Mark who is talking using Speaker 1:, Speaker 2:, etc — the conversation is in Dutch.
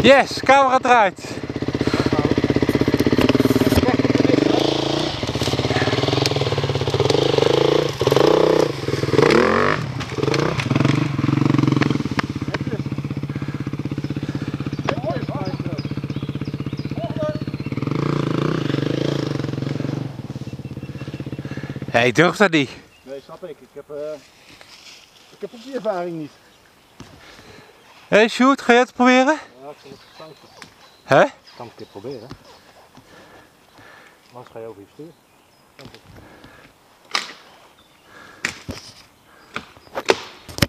Speaker 1: Yes, camera draait. Hé, ik durf dat niet.
Speaker 2: Nee, snap ik. Ik heb ook die ervaring niet.
Speaker 1: Hé, Sjoerd, ga je het proberen?
Speaker 2: Ja, ik zal het fouten.
Speaker 1: Hè?
Speaker 2: Ik kan het een keer proberen. Anders ga je over je stuur.